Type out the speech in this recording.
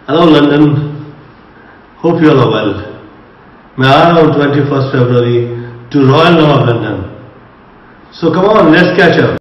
Hello London, hope you all are well. मैं आ रहा हूँ 21st February to Royal Nawaab London. So come on, let's catch up.